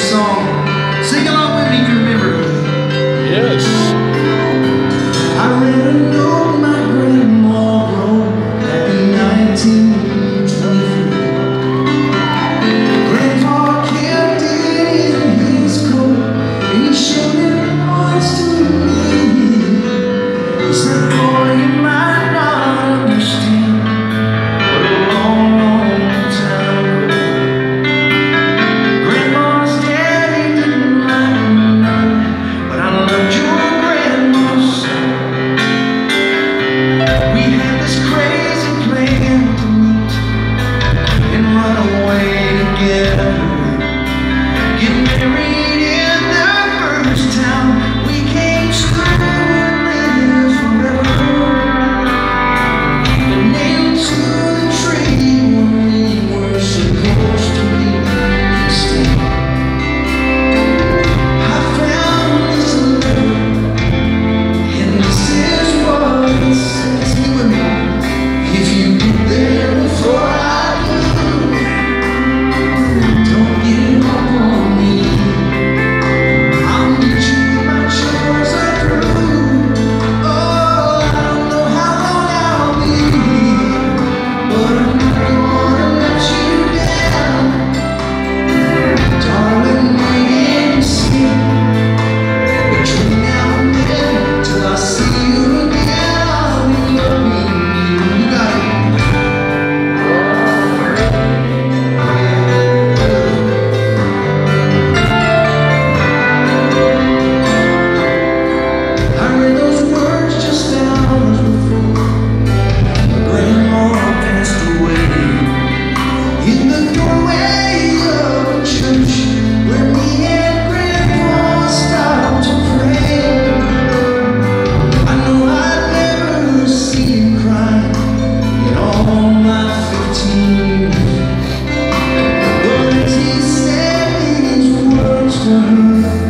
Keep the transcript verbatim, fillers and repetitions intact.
this song. Sing along with me if you remember. Yes. I read a note my grandma wrote back in nineteen twenty-three. Grandpa kept it in his coat and he showed it once to me. He said, boy, you might not understand, but a long, long time ago, Grandma's daddy didn't like me, but I loved your grandma so. We had this crazy plan to meet and run away together, get married in the first town we came to and live forever. And nailed to the tree where we were supposed to be and stay. I found this letter, and this is what it says. Sing with me. If you get there before I do, don't give up on me. I'll meet you when my chores are through. Oh, I don't know how long I'll be here, but I'm not gonna let you down. Darling, wait and see. Between now and then, till I see you again, I'll be loving you. You got it. I read those words just hours before Grandma passed away, in the doorway of a church where me and Grandpa stopped to pray. I know I'd never see him cry in all my fifteen years, but as he said these words to her,